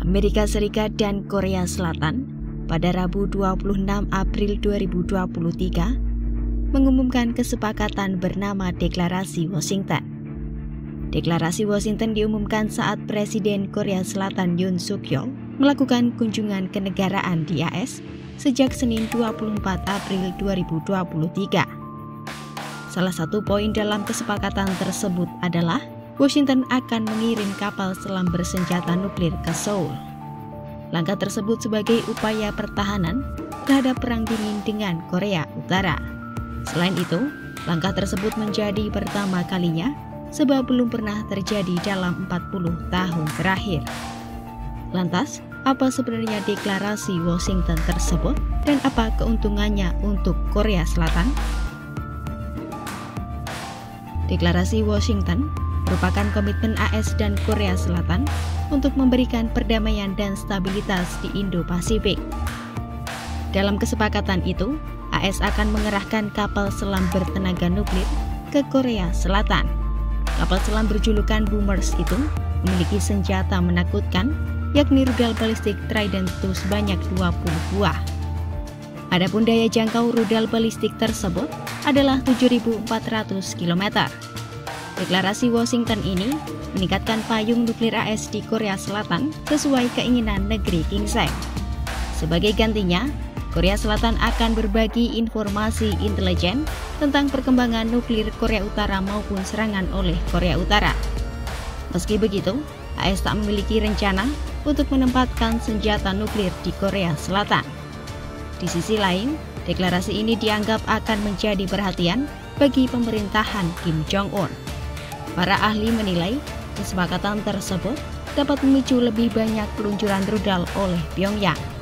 Amerika Serikat dan Korea Selatan pada Rabu 26 April 2023 mengumumkan kesepakatan bernama Deklarasi Washington. Deklarasi Washington diumumkan saat Presiden Korea Selatan Yoon Suk Yeol melakukan kunjungan kenegaraan di AS sejak Senin 24 April 2023. Salah satu poin dalam kesepakatan tersebut adalah Washington akan mengirim kapal selam bersenjata nuklir ke Seoul. Langkah tersebut sebagai upaya pertahanan terhadap perang dingin dengan Korea Utara. Selain itu, langkah tersebut menjadi pertama kalinya sebab belum pernah terjadi dalam 40 tahun terakhir. Lantas, apa sebenarnya deklarasi Washington tersebut dan apa keuntungannya untuk Korea Selatan? Deklarasi Washington merupakan komitmen AS dan Korea Selatan untuk memberikan perdamaian dan stabilitas di Indo-Pasifik. Dalam kesepakatan itu, AS akan mengerahkan kapal selam bertenaga nuklir ke Korea Selatan. Kapal selam berjulukan Boomers itu memiliki senjata menakutkan, yakni rudal balistik Trident II sebanyak 20 buah. Adapun daya jangkau rudal balistik tersebut adalah 7.400 km. Deklarasi Washington ini meningkatkan payung nuklir AS di Korea Selatan sesuai keinginan negeri Ginseng. Sebagai gantinya, Korea Selatan akan berbagi informasi intelijen tentang perkembangan nuklir Korea Utara maupun serangan oleh Korea Utara. Meski begitu, AS tak memiliki rencana untuk menempatkan senjata nuklir di Korea Selatan. Di sisi lain, deklarasi ini dianggap akan menjadi perhatian bagi pemerintahan Kim Jong-un. Para ahli menilai kesepakatan tersebut dapat memicu lebih banyak peluncuran rudal oleh Pyongyang.